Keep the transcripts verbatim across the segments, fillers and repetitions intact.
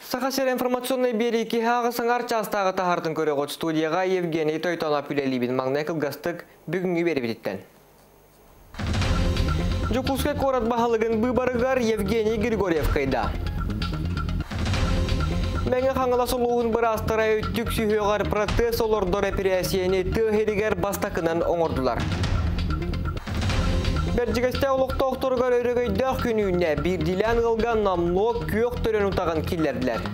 Сахасер информационный береги хағы саңар частағы тахардың көріғыт студияға Евгений Тойтонап үлелейбін маңнай кылгастық бүгінгі беребедеттен. Жукускай корат бағалығын бұбарығар Евгений Григорьев қайда. Мәңі қаңыла сұлуғын бір астыра өттік сүйеғар протез олордор операцияны түйерігер бастақынан оңырдылар. Бәржігісті олықта оқтырғар өрігейдақ күніне бір дилен ғылған намло көк түрін ұтаған келерділер.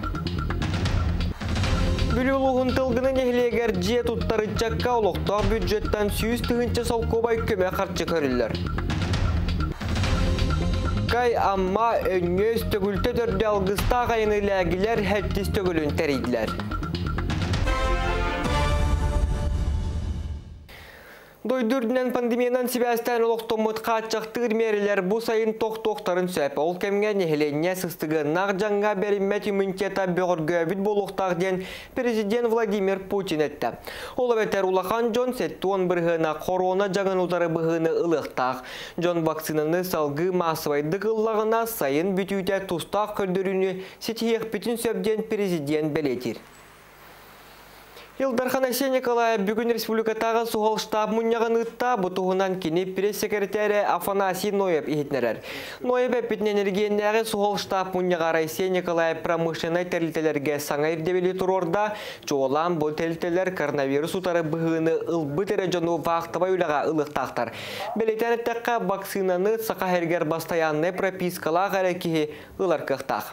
Бүлі ұлығын тылғының ехілегер же тұттары жаққа олықта бюджеттен сүйіз түгінші солқобай көме қарчы көрілер. Кай амма өңөз төгілті түрді алғыста ғайыны ләгілер әттіс төгілін тәрейділер. Дойдүрдінен пандемиянан Себастьян олықтомыт қатшақтығыр мерілер бұл сайын тоқ-тоқтарын сөп. Ол кәмге нехеленне сыстығы нақ жаңға бәріммет иммунитета бөғіргі өбіт болуқтақ ден президент Владимир Путин әтті. Ол өбетер улахан Джон сәтті он бірғына корона жаңын ұлдары бұғыны ылықтақ. Джон вакцинаны салғы масывайды қыллағына сайын бүтүйті тұстақ көрдіріні сетиек бүтін сөбден президент бәлетір. Илдархан Айсен Николаев бүгін республикатағы суғал штаб мұнияған ұтта бұтығынан кені пресс-секретары Афанасий Ноев ехетнерер. Ноев әппетінен ергеннәғі суғал штаб мұнияғар Айсен Николаев промышленай тәрілтелерге саңа ердебелі тұрорда жоғылан бұл тәрілтелер коронавирус ұтары бұғыны ұлбытері жону вақтыба үліға ұлықтақтар. Бәлетен әттәққа вакцинаны сақа әргер бастаянны пропискалақ әрекеге ұлар қықтақ.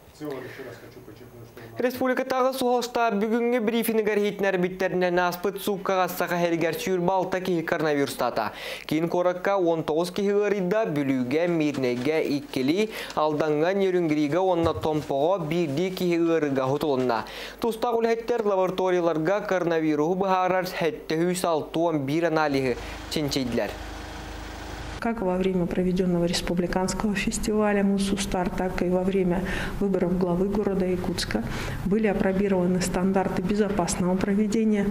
Республикатағы суғалшта бүгінгі брифингер хитнер биттерінен аспыт суққаға сақа әргер сүйірбалта кеге коронавирустата. Кейін қораққа он тоғыз кеге ғырыда бүліге, мирнеге, иккелі, алданған ерінгіриге онна томпоға бірді кеге ғырыға ғытылынна. Тұстақ үлхеттер лабораторияларға коронавирусу бұхарар әтті үш алты он бір аналиғы ченчейділер. Как во время проведенного республиканского фестиваля МУСУ-Стар, так и во время выборов главы города Якутска были опробированы стандарты безопасного проведения,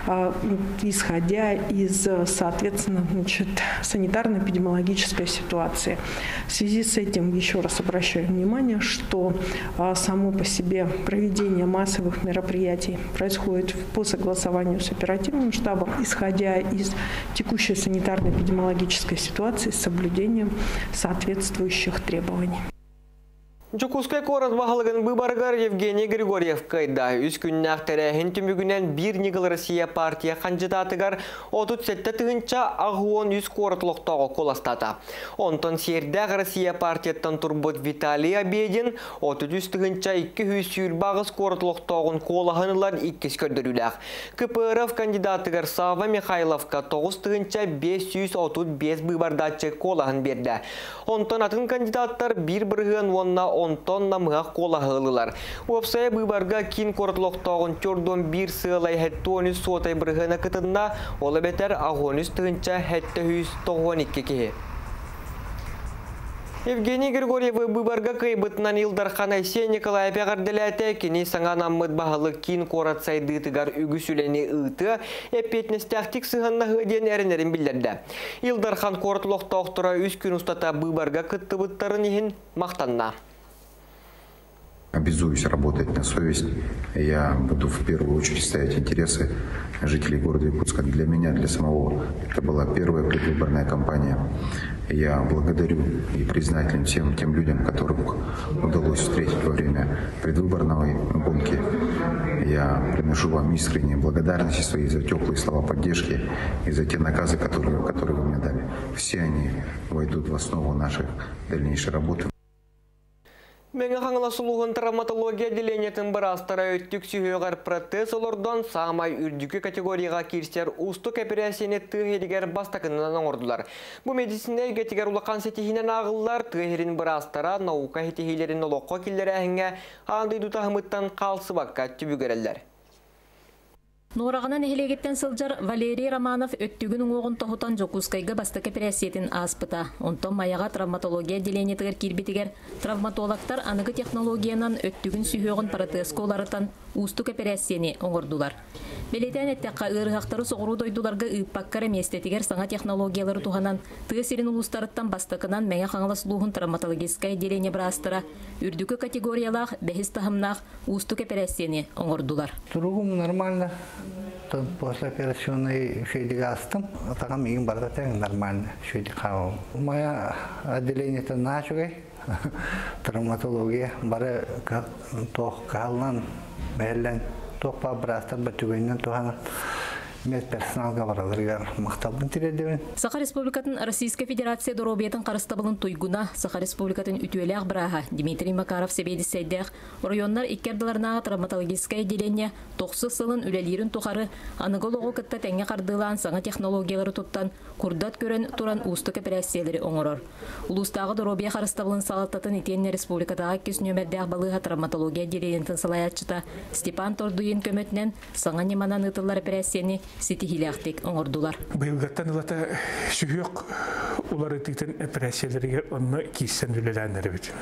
исходя из, соответственно, значит, санитарно-эпидемиологической ситуации. В связи с этим еще раз обращаю внимание, что само по себе проведение массовых мероприятий происходит по согласованию с оперативным штабом, исходя из текущей санитарно-эпидемиологической ситуации, с соблюдением соответствующих требований. Жукускай корат бағалығын бұбарғар Евгений Григорьев қайда. Үз күннәқ тәрәхін түмігінен бір Нигыл Россия партия қанжыдатығар отыз сәтті түгінші ағуын үз қоратлықтағы қоластата. Онтон сердәғ Россия партияттан тұрбыт Виталий Обедин отыз үз түгінші екі үз сүйірбағыз қоратлықтағын қолағынылар иккес көрдіріләқ. КПРФ кандидатығар Сава Михайловка тоғыз түгінші бес жүз отыз бес бұбардатчы қолағын берді. Онтон атын кандидаттар бір бірғын онна онтон намыға қола ғылылар. Уапсая бұбарға кин қорытлықтағын төрден бір сылай хәтті он үз сотай бірғына кытынна, олы бәтер ағон үз түгінші хәтті үз тоғын икке кеге. Евгений Григорьев бұбарға қайбытынан Илдархан Айсен Николаев ағарділәті кені саңан аммыд бағылы кин қорат сайдытығар үгісілені ұйты әпетнестәқтік сығанна ғыден әрінерін білдерді. Илдархан қорытлықта оқтыра үз күн ұстата бұбарға күтті бұттарын ехін мақтанна. Обязуюсь работать на совесть. Я буду в первую очередь ставить интересы жителей города Якутска. Для меня, для самого, это была первая предвыборная кампания. Я благодарю и признателен всем тем людям, которых удалось встретить во время предвыборной гонки. Я приношу вам искренние благодарности свои за теплые слова поддержки и за те наказы, которые, которые вы мне дали. Все они войдут в основу нашей дальнейшей работы. Мәңі қаңыла сұлуғын травматология деленетін бір астара өттік сүйеғар протез олардан сағамай үрдікі категорияға кирсер ұстық операцияны тұғырігер бастақынынан оңырдылар. Бұл медицина гетігер ұлақан сетихінен ағылар тұғырын бір астара науқа хетихилерін олыққа келдері әңге аңдыйду тағымыттан қалсы баққа түбігерелер. Норағынан эхелегеттен сылжар Валерий Романов өттігінің оғын тоғытан Жокускайға бастық операциятын аспыта. Онтон маяға травматология деленетігер кирбетігер травматологтар анығы технологиянан өттігін сүйеғын протез қоларытан устук операцияны оңордулар. Белетен эттекка ырыхактары соғыру дойдуларга ыппаккара местетигер саңа технологиялары туханан тыгасерин улустарыттан бастакынан мәңе қаңыласылуғын травматологическое отделение брастыра үрдүкө категориялах бәхис тахымнах устук операцияны оңордулар. Другум нормально. После операционной шейдиге астым, атагам мигин барда тең нормально шейди кабыл. Моя отделение это начугай травматология бары тох калнан бәллән тох па брастар бәтүгеннән тухана медперсоналга бараларга мактабын тирәдебен. Саха Республикатын Российская Федерация доробиятын карыстабылын туйгуна Саха Республикатын үтүеләк браха Дмитрий Макаров себеди сейдәк районнар иккердыларына травматологическое отделение тоқсы сылын үлелерин тухары аныголого кытта тәңе кардылан саңа технологиялары туттан курдат көрен туран устук операциялары оңорор. Улустагы доробия карыстабылын салаттатын итенне республикадагы кес нөмердәк балыга травматология отделениентин салаятчыта Степан Тордуин көмөтнен саңа неманан ытылар операцияны сетихиляхтик оңордулар. Быйылгаттан ылата сүйөк улар ытыктын операцияларыга онны киссен үлеләннәре бит.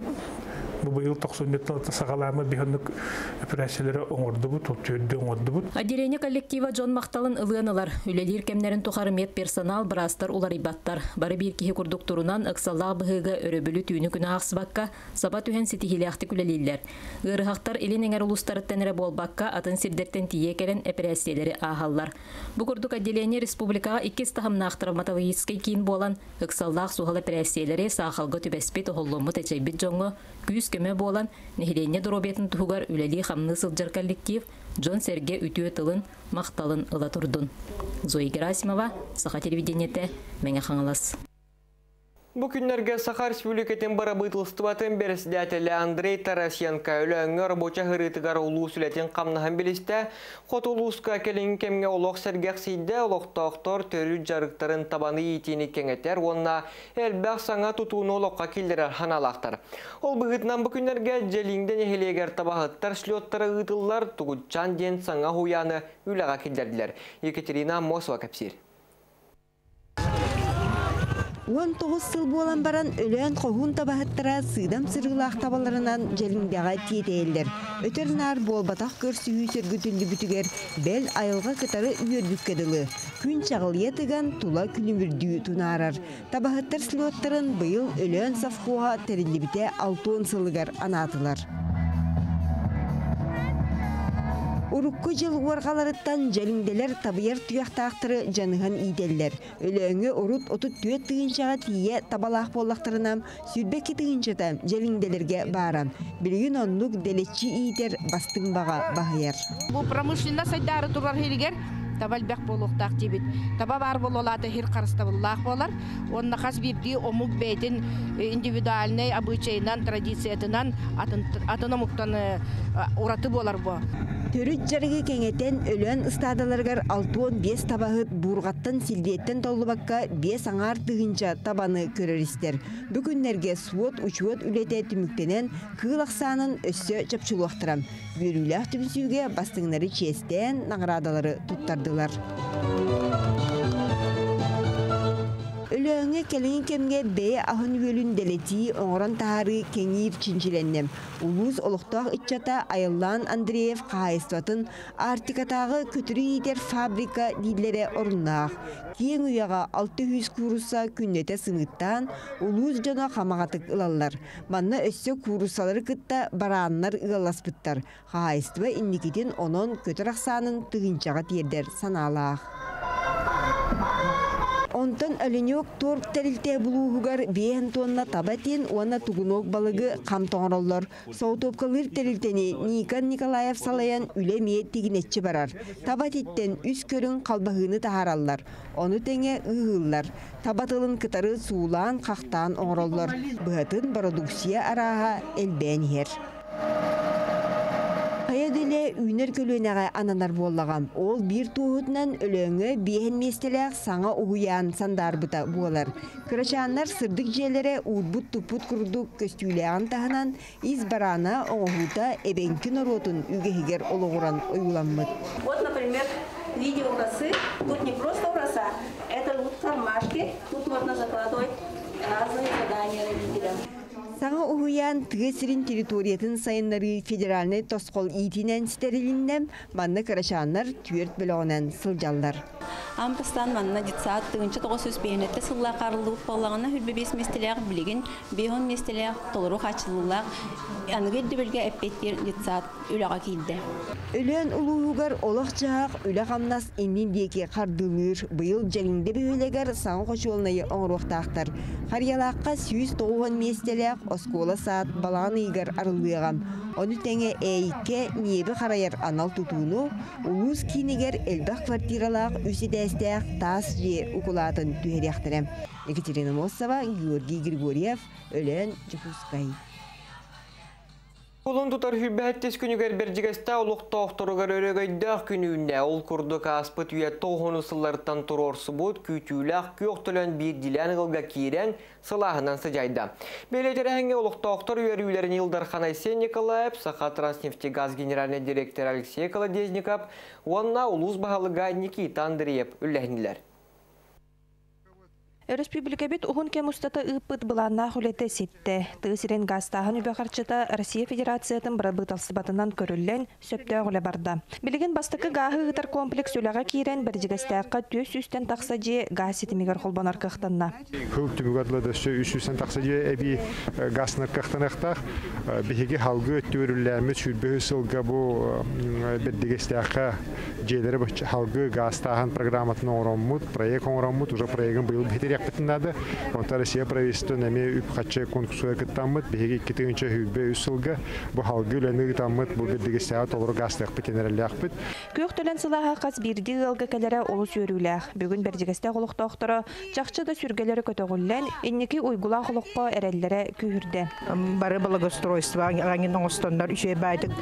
Бу быйыл токсон метрлы сагаламы биханнык операциялары оңорду бу, тоттөдө оңорду бу. Отделение коллектива Джон Макталын ылыаналар. Үлелер кемнерин тухары мед персонал брастар улар ибаттар. Бары бир кихи курдук турунан ыксаллах быһыга өрөбүлү түйүнү күнө аксыбакка саба түһен сетихиляхтик үлелиллер. Ырыхактар элин эңер улустарыттенере болбакка атын сирдертен тие келен операциялары ахаллар. Бу курдук отделение республикага икки тахымнах травматологический кийин болан ыксаллах сухал операциялары сахалга түбеспит оголлому течейбит жоңго күз көмө болан нехиленне доробиятын тугар үлели хамны сылжар коллектив Джон Серге үтүө тылын макталын ыла турдун. Зои Герасимова, Саха телевидениете, Меңе Хаңалас. Бу күннәргә Саха Республикатын бара бытылстыбатын берседәтеле Андрей Тарасенко өләңгә рабоча хырытыгар улус үләтен камнаһын билистә, хот улуска келин кемгә олок сәргәксидә олоктоктор төрү жарыктарын табаны итини кеңетер, онна элбәк саңа тутууну олокка килдерер ханалактар. Ол быгытнан бу күннәргә җелиңдән эхелегәр табахыттар шлёттары ытыллар тугучан ден саңа хуяны үләгә килдердиләр. Екатерина Мосова капсир. он тогуз сыл болан баран өлөн қоғын табахыттыра сыдам сырғылақ табаларынан желіңдеға тиетейлдер. Өтерінар болбатақ көрсі сөргүтілді бүтігер бәл айылға кытары үйербүккеділі. Күн чағылия тыган тула күнімірді тунарар. Табахыттар слоттарын бұйыл өлөн сафқуға тәрілі біте алтон сылығар анатылар. Урукку жыл уаргаларыттан жалиңделер табыяр туяқтақтыры жаныған иделлер. Өлөңі урут отут түйет тыгыншаға тие табалақ боллақтарынам сүрбекки тыгыншата жалиңделерге баран. Білігін онлук делечи иетер бастың баға бағыяр. Бұл промышленно сайдары тұрар хелігер табалбек болуқтақ дебет. Таба бар бололаты хир қарыстабыллақ болар. Онна қас бирди омук бейтін индивидуальный обычайынан, традициятынан атынамуктан ураты болар бо. Төрүт жарығы кеңетен өлөн ыстадаларгар алтуон бес табағыт бурғаттан силдеттен толубакка бес аңар тыгынча табаны көрөрістер. Бүгінлерге суот учуот үлете түміктенен кыылақсанын өссө чапчулуақтырам. Бөрүләқ түмсүүге бастыңнары честен нағырадалары туттардылар. Өлөңе келин кемге бе ахын бөлүн делети оңорон тахары кеңир чинчиленнем. Улус олуқтақ итчата Айыллан Андреев қайыстатын артикатағы көтірі етер фабрика дилері орыннақ. Кең уяға алты жүз куруса күннете сыныттан улус жана қамағатық ылалар. Манна өссө курусалары кытта бараннар ылаласпыттар. Қайыстыва инникетін онон көтір ақсанын тығынчаға тердер саналақ. Онтан өлінек торп тәрілте бұлуғығар бейін тонна табатен уана тугунок балығы қамтоңыроллар. Соутопкалыр тәрілтені Никан Николаев салаян үлеме тегінетші барар. Табатеттен үс көрін қалбағыны тахараллар. Оны тәңе ұғыллар. Табатылын кытары суылан қақтан оңыроллар. Бұғатын продукция араға әлбән ер. Қайадылы үйнер көлөнеға ананар боллағам. Ол бір туғытынан өлөңі бейін местеләқ саңа ұғыян сандар бұта болар. Кырачанлар сырдық желері ұлбұт-тұппұт күрдік көстүйләғын тағынан из барана оңғыта әбенкін оротын үгегер олығыран ойуламмыд. Вот, например, видео косы. Тут не просто роса, это вот кармашки. Тут можно закладывать разные задания родителям. Саңа уһуян тыгесирин территориятын сайыннары федеральный тосқол итинен стерилиннем манны карашаннар түйерт бөлігінен сылжалдар. Ампастан манна дитсаат тыгынчы тоғыз сөз бейінетті сылла қарылып болағына хүлбі бес местелеғ білеген бейон местелеғ толыру қачылылақ анығыр дөбілге әппеттер дитсаат үліға кейді. Өлен ұлуғығар олақ жағақ үлі қамнас еннен деке қардылыр бұйыл жәліңді бөйлегер саңы қошуылнайы оңыруқтақтар. Қариялаққа сүйіз тоғын местелеғ оскола саат балағын егер арылығам. Оны тәңе әйікке небі қарайыр анал тұтуыну, ұлыз кейінегер әлбақ квартиралақ үсі дәстәқ тас же ұқылатын түйеряқтырым. Екатерина Мосова, Георгий Григорьев, Өлен Жықускай. Олын тұтар хүбәттес күнігер бердігесті олықта оқтырығар өрегейдіғ күнігінде ол күрдік аспыт үйе тоғыны сылларыттан тұрорсы бұд күйтіләқ көқтілін бір дилән ғылға кейрен сылағынан сыжайды. Белетері әңге олықта оқтыр үйер үйлерін Илдар Ханайсен Николаев, Саха Транснефтегаз генеральный директор Алексей Колодезников, онна ұлыз бағалыға Никита Андреев үлләхінілер. Республика бит уһун кемустата ыппыт быланна хулете ситте. Тыысирен гастаһын үбәхарчыта Россия Федерациятын бырабыталсыбатынан көрүллен сөптө гөле барда. Билеген бастыкы гахы ытар комплекс үләгә кирен бирҗигестәккә төс үстен таксаҗы газ ситимигер холбанар кыхтанна. Хөк түгәрләдә сө үс үстен таксаҗы эби газны кыхтанактак биһиге халгы төрүлләрме сүрбе сылга бу бирҗигестәккә җеләре бу халгы гастаһын программатын ороммут, проект ороммут, уже проектын быел битер Надо. Он Россия правительство нами үпхаче конкурсуя кыттаммыт, биһиги икки-тыгынча хүббе үсылга бу халгы үләнү таммыт бу бирдигестәгә толыры гастык битенерләхбит. Көк төлен сылаға қас бирди ылга кәләре олу сөрүләх. Бүгін бирдигестә голукта оқтыры чакчы да сүргәләре көтөгүллән, иннеки уйгула голукка эрелләре күһүрдә. Бары благоустройство аңның остандар үче байдык,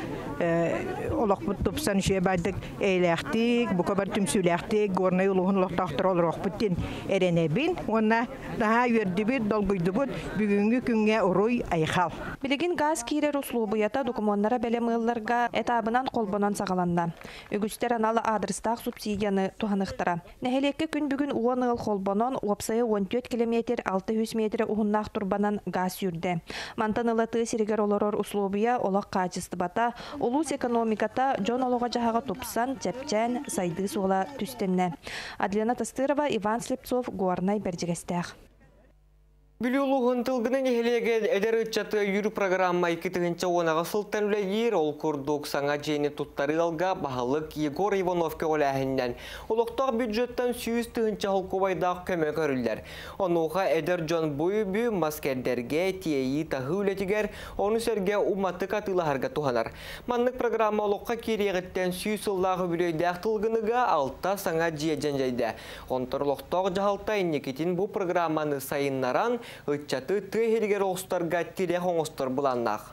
олак бут топсан үче байдык эйләхтик, бу кабар түмсүләхтик, горны улуһун лохтактыр олрох бутин эренебин. Онна daha yördübüt dolguydubut бүгүнгү күнгө уруй айхал. Билеген газ кире услубуята документтара белемылларга этабынан колбонан сагаланна. Үгүстер аналы адрестак субсидияны туханыктыра. Нехелекке күн бүгүн уон ыл колбонон уапсайы он төрт километр алты жүз метр угуннак турбанан газ юрде. Мантанылаты сиригер олорор услубуя олак качествата, улус экономиката жон олога жахага тупсан, чепчен, сайды сула түстенне. Адлена Тастырова, Иван Слепцов, Горнай Бердигестях. Билюлуғын тылғының елеген әдер үтчаты юрі программа икки-тыгынча онаға сылттан үләйер ол күрдік саңа жейні тұттары алға бағалық Егор Ивановке оләхіннен. Олықтақ бюджеттен сүйіз-тыгынча холковайдақ көмі көрілдер. Онуға әдер жон бойы-бүй маскердерге тиеyi тағы үлетігер, оны сәрге уматты қатылағарға туғанар. Манлық программа олыққа керегіттен сүйіз сыллағы бүлейдәқ тылғыныға алта саңа жейден жайды. Онтырлықтақ жағалта иннекетін бұл программаны сайыннаран Үтчаты түйгер оғыстарға тирек оңыстыр бұланнақ.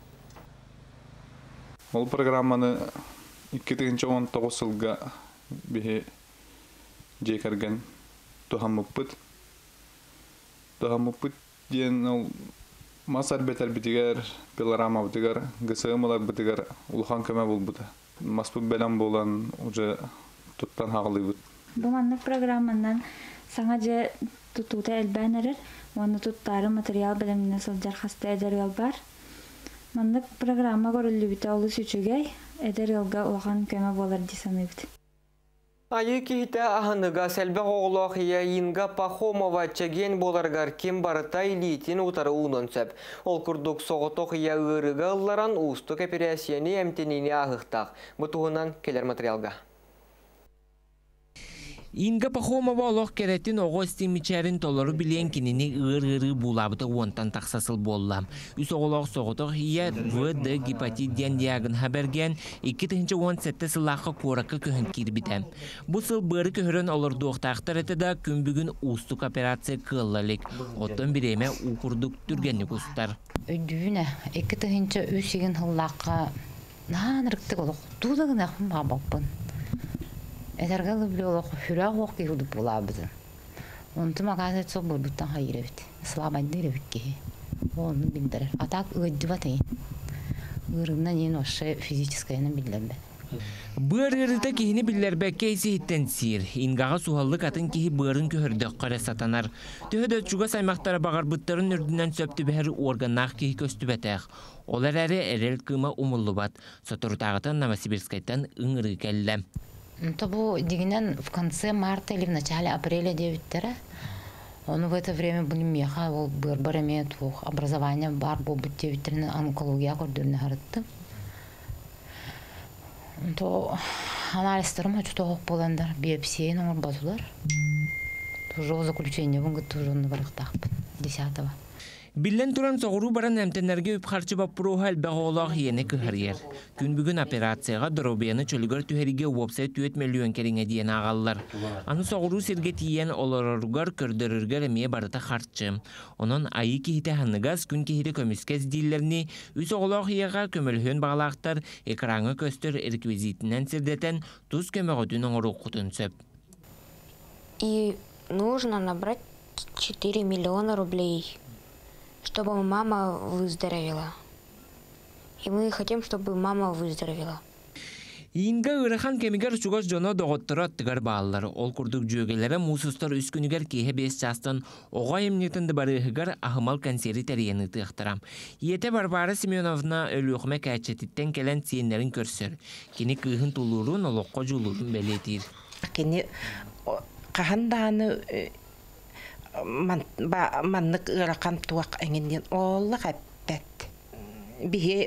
Ол программаны икки-тыгынча он тогуз жылға бейі жекерген тухаммыппыт. Тухаммыппыт ден ол масар бетер бітігер, пилорама бітігер, гысығымылар бітігер улхан көмі бұл бұты. Маспы бәлем болан уже тұттан хағылы бұд. Бұманлық программанан саңа же тұтуыда әлбәнерір. Оны туттары материал біліміне сылжар қасты әдер ел бар. Мандық программа көрілі біті олы сүчігей, әдер елға оған көмі болар десаны біті. Айы кейті ағыныға сәлбәқ оғылақ Инга Пахомова чәген боларғар кем барыта илейтін ұтары ұнын сөп. Ол күрдік соғытық ия ғырыға ұлларан ұстық операцияны әмтеніне ағықтақ. Бұтығынан келер материалға. Инга Пахомова олық керетін оғы стимичәрін толыры білен кенені ыр-ыры бұлабыты онтан тақсасыл боллам. Үс оғылық соғытық ия В-ді гепатит ден диагын хаберген икки-тыгынча он сетте сылаққа қораққа көхін кербітем. Бұл сыл бөрі көхірін олырды оқтақтар еті да күн бүгін ұстық операция қыллалік. Оттан біреме ұқырдық түргені құстар. Өйдүйіне икки-тыгынча үсеген сылаққа нағанырықтық олық дудығын ақын бағбақпын. Эдергалы биле олох хүрәк ок килди булабыз. Онты магазин соқ булбуттан хайыр бит. Слабайды ребекке. Оны биндер. Атак ыдды батай. Ырына нен ошы физическое на билебе. Бырырыта кихини биллербекке исихиттен сир. Ингаға суhallık атын кихи бырын көһөрдөк қара сатанар. Төһөдө чуга саймақтара бағарбыттарын үрдінен сөпті бәр органнақ кихи көстүбәтәк. Олар әрі әрел кыма умуллубат. Сотурутағытын Новосибирскайттан ыңыры кәллі. Тобу дегенен в конце марта или в начале апреля девять-тера. Он в это время был меха, был бар имеет образование, бар был быть девять-тера онкология кордурный харты. То анализтерим хочу того поландар, биопсия номер базулар. Тоже заключение будет тоже на варахтах десятого. Биллен туран соғыру баран әмтенерге үпқарчы баппыруға әлбәғолақ ені күхәргер. Күн бүгін операцияға дробияны чөлігер түхәриге уопсай түйет миллион кереңе дейін ағалылар. Аны соғыру серге тиен оларырғар көрдіріргер әмее барыта қарчы. Onun айы кехіте ханығаз күн кехіте көміскез дейлеріне үс оғылақ еға көмілхөн бағалақтар экраңы көстір реквизитінен сірдетен тұз көмеғөтін оңыру құтын сөп. И нужно набрать четыре миллиона рублей. Чтобы мама выздоровела. И мы хотим, чтобы мама выздоровела. Инга ырыхан кемигер чугас жоно доғыттыра аттыгар бағалар. Ол күрдік жүйегелері мусустар үс күнігер кейе бес жастан оға емнетінді барығығар ахымал консери тәрияны тұқтырам. Ете Барбара Семеновна өліғіме кәтчетіттен келен сиенлерін көрсір. Кені күйін тұлырын олыққа жулырын бәлетір. Кені қағандағаны маннык ыракам туак эңенден оллак аппет бие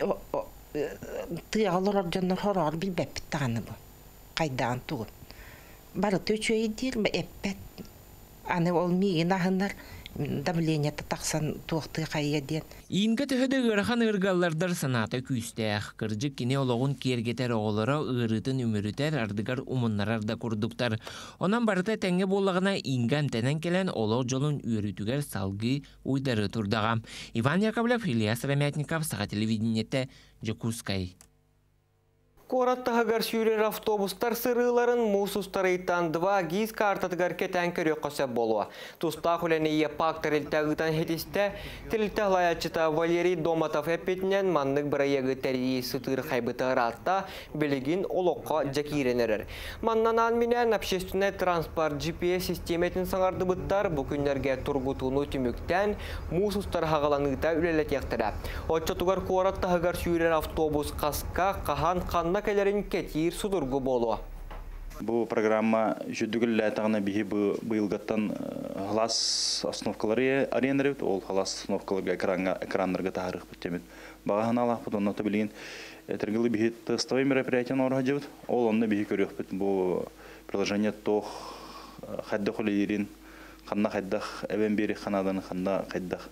тыялар жоннор хорор билбеп таны бу кайдан тугун бары төчөй дил эппет аны ол миин ахындар давление тақсан туакты кайяден Инга төһөдө ырахан ыргаллардар санаты күстәх кыржык кине ологун кергетер оголора ырытын үмүрүтер ардыгар умуннарар да курдуктар. Онан барыта теңге боллагына инган тенен келен олог жолун үйрүтүгер салгы уйдары турдагам. Иван Яковлев, Илья Сырамятников, Саха телевидениете, Жокускай. Кораттағығар сүйрер автобустар сырыларын мусустары итандыва гиз картатығар кетен көрі қоса болуа. Тустақ үләне е пактар үлтәғытан хетісті, тілтәғ лаячыта Валерий Доматов әпетінен маннық бірайығы тәрейі сұтыр қайбытығыр атта білігін олыққа жакиренерер. Маннан анменен общественный транспорт джи пи эс системетін саңарды бұттар бүкіндерге тұрғытуыны түміктен мусустар хағаланығыта үлелетектірі. Отчатығар кораттағығар сүйрер автобус қасқа қахан қанна келерин кетир судургу болу. Бу программа жүдүгүл тагына бихи быйылгаттан глаз основкалары арендерет, ол глаз основкаларга экранга экрандарга тарых битемет. Багана алах бутон нота билген тергилы бихи тестовый мероприятие орга жебит. Ол онда бихи көрөк бит бу приложение тох хадда холерин ханна хаддах эвен бери ханадан ханна хаддах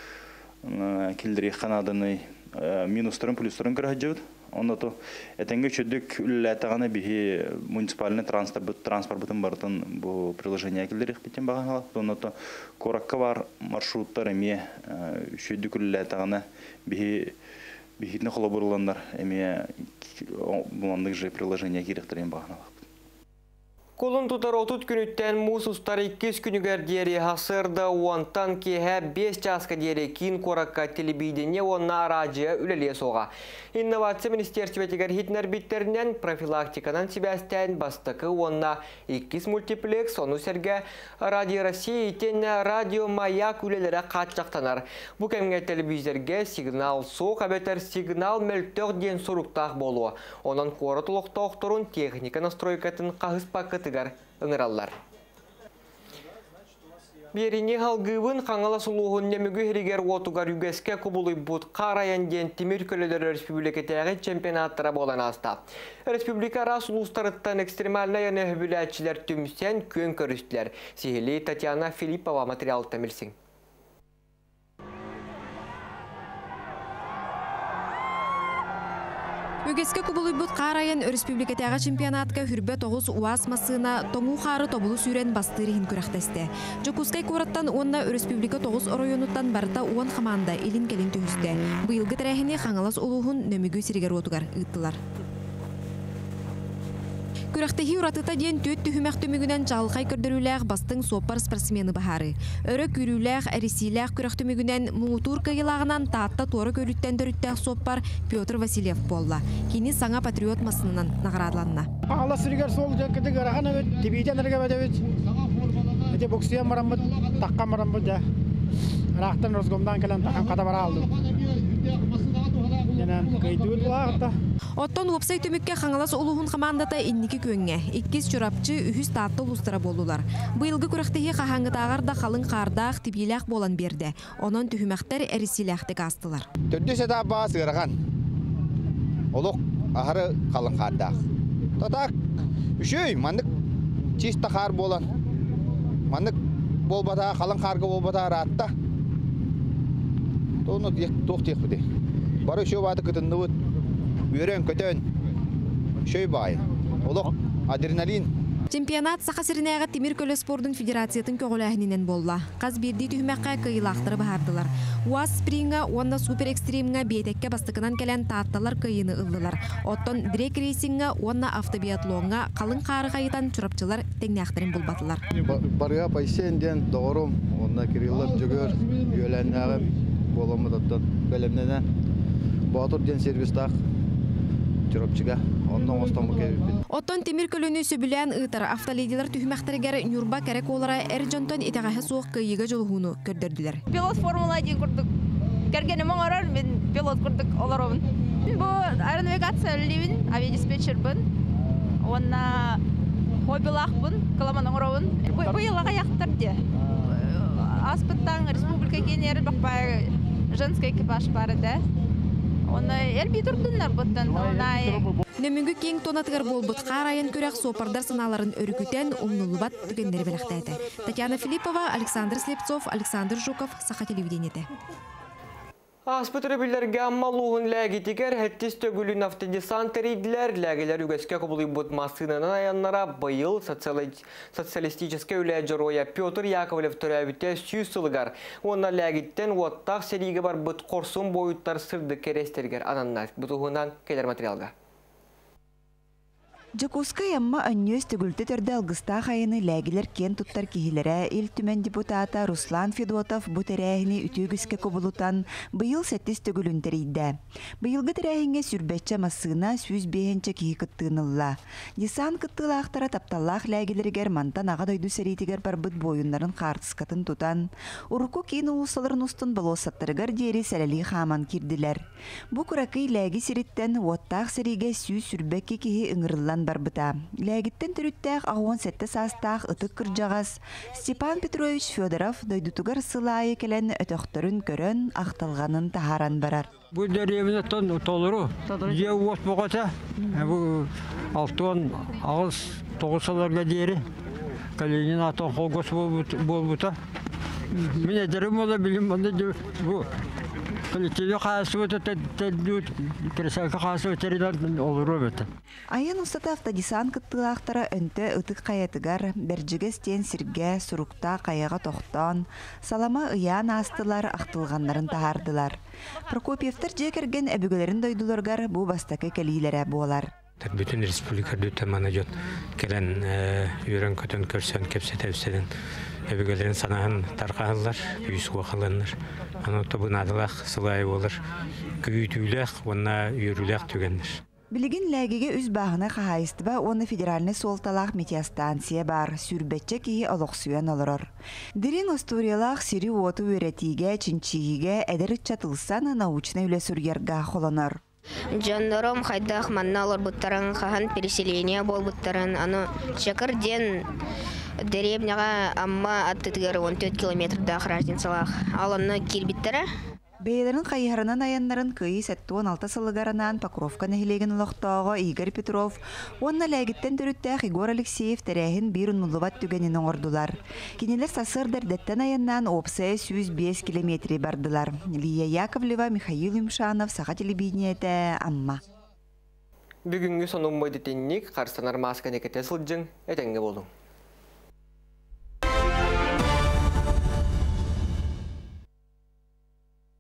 килдери ханаданы минустарын плюстарын көрөк жебит. Онда то этенге чөдүк үлләтәгәне бихи муниципальный транспорт транспортын бартын бу приложение килдерих битен баганга. Онда то коракка бар маршруттар эме чөдүк үлләтәгәне бихи бихитне колобурландар эме буландык же приложение киректерен баганга. Колун тутар отут күнүттен мусустар иккис күнүгер диери хасырда уантан кеһе бес часка диери кин коракка телебидение онна радио үлеле соға. Инновация министерстветигер хитнер биттеринен профилактиканан сибәстен бастыкы онна иккис мультиплекс ону серге Радио Россия итенне радио маяк үлелере катчактанар. Бу кемге телевизорге сигнал соқ абетер сигнал мөлтөк ден соруктак болу. Онан коратулуктоктурун техника настройкатын кагыс пакеты ыңыраллар. Берине халгыбын қаңала сұлуғын немігі херігер отугар үгеске күбулы бұд қарайан ден темір көлелері республикетегі чемпионаттыра болан аста. Республика рас ұлыстарыттан экстремальна яны хүбіләтчілер түмсен көн көрістілер. Сихили Татьяна Филиппова материал тәмілсің. Үгеске күбулуйбут қарайын республикатағы чемпионатка хүрбе тоғыз уаз масына тоңу қары тобулу сүйрен бастырыхын күрәқтесті. Жокускай кораттан онна республика тоғыз оройонуттан барыта уан хаманда илин келин түйісті. Бұйылғы тәрәхіне қаңалас олуғын нөмігі сиригер отугар ұйттылар. Күрәхтәһи уратыта ден төт түһүмәк төмүгүнән жалқай көрдөрүләг бастың сопар спортсмены баһары. Өрө күрүләг, әрисиләг күрәх төмүгүнән муутур кыйлагынан таатта торы көрүттән дөрүттәг сопар Петр Васильев болла. Кини саңа патриот масынынан наградланна. Алла сиргер сол жакты гарахана бет, тибиден эрге бет. Эте боксия марамбыт, такка марамбыт да. Рахтан розгомдан келен такам када бара алдым. Янан кайдут булагта. Оттон вебсайт төмөккө хаңалас улуһун командата инники көңгө, иккис чурапчы үһүс таатты улустара болулар. Быйылгы күрәхтәһи кахаңгытагар да калың кардах тибиләк болан берде. Онон түһүмәктәр эрисиләхтек астылар. Төддөс эта ба сырган. Олук ахары калың кардах. Татак үшөй мандык чиста кар болан. Мандык болбата калың карга болбата ратта. Тону тох тек биде. Бары үшөө баты кытынды Үйрен көтөн шөй бай. Олық адреналин. Чемпионат сақасырынайға Темир көлі спордың федерациятын көғіләхінен болла. Қаз берді түхімәққа кыйлақтыры бағардылар. УАЗ спринга, онна супер экстримга бейтекке бастықынан келен таатталар кыйыны ылдылар. Оттон дрек рейсинга, онна автобиатлонга қалың қары қайытан чұрапчылар теңнәқтірін бұлбатылар. Барыға пайсен ден доғырым, онна кириллар жүгір, үйеленнәғым боламыдаттан бөлімнені. Батыр ден сервистақ. Оттон Темир көлүнү сөбүлән ытар автоледилар түһмәктәргәр Нюрба кәрәк олара Эрҗонтон итәгәһе суык кыйыга жолугуну көрдөрдүләр. Пилот Формула один курдук. Кергәне моңарар мен пилот курдук оларовын. Бу аэронавигация ливин, авиадиспетчер бун. Онна хоббилах бун, каламаның оровын. Бу елга яктырды. Аспыттан республика кенер бакпай женский экипаж бары да. Нөмүнгү кең тонатыгар болбут карайын көрәк сопардар саналарын өрүкүтен умнулубат түгендери белектәде. Татьяна Филиппова, Александр Слепцов, Александр Жуков, Саха телевидениете. Аспытырыбыларга аммалуғын ләгетігер әттіс төгілін автодесант рейділер ләгелер үгеске құбылы бұд масынынан аяннара байыл социалистическе үләджі роя Петр Яковлев түрәбітте сүйіз сылығар. Онна ләгеттен оттақ сериге бар бұд қорсын бойыттар сырды керестергер ананнар. Бұтығынан келер материалға. Жакуска ямма аннёс төгүлтө төрдө алгыста хайыны ләгилер кен туттар кихилере ил түмен депутата Руслан Федотов бу терәһини үтүгүскә кобулутан быйыл сәттис төгүлүнтерийде. Быйылгы терәһиңе сүрбәтчә масына сүз бехенче кихи кыттыынылла. Десан кыттылаахтара тапталлах ләгилергер мантан ага дойду серитигер барбыт боюннарын картыскатын тутан. Уруку кийин улусаларын устун болосаттарыгар диери сәләли хаман кирдилер. Бу куракый ләги сириттен уоттаах сериге сүз сүрбәкке кихи ыңырыллан барбыта. Ләгиттен түрүттәк агуан сәтте састаах ытык кыржагас Степан Петрович Федоров дойдутугар сылайы келен өтөктөрүн көрөн акталганын тахаран барар. Бу деревне тон толуру. Же уос богата. Бу алтон агыс тогусаларга дери. Калинин атон холгос болбута. Мен дерем ола билим монда бу Айын устата автодесант кыттылаахтара өнтө ытык каятыгар, бержиге стен сирге, сурукта каяга тоқтон, салама ыян астылар ақтылғанларын тахардылар. Прокопьевтер жекерген әбүгелерін дойдуларгар бу бастакы кәлилері болар. Bütün республикалар дүттәмана жот келен үйрен көтөн көрсен кепсе тәвседен әбүгелерін санаһын тарқағылар, үйіс уақыланыр. Аны табынадылақ, сылай болыр, күйітүйләқ, онна үйіріләқ түгенір. Билигин ләгеге үз бағына қағайыстыба, оны федеральный солталақ метеостанция бар, сүрбәтче кейі олықсуян олырыр. Дирин осториялақ сири оту өретиге, чинчиге, әдір чатылсан научный үлесурьерға қоланыр. Жандаром хайдах манна олар буттаран хахан переселение бол буттаран аны чакыр ден деревняга амма аттыгар он төрт километрда разницалах аланы кирбиттера Бейлерин кайыһарынан аяннарын кыйы сәтті он алты сылыгарынан Покровка нәхилеген лохтоого Игорь Петров, онна ләгиттен түрүттәх Игорь Алексеев тәрәһин бир уннулубат түгенин оңордулар. Кинелер сасыр дәрдәттен аяннан опсая сүүз беш километри бардылар. Лия Яковлева, Михаил Юмшанов, Саха телевидениете, Амма. Бүгүнгү сонун бойды тенник, Карстанар маска некете сылжың, этенге болу.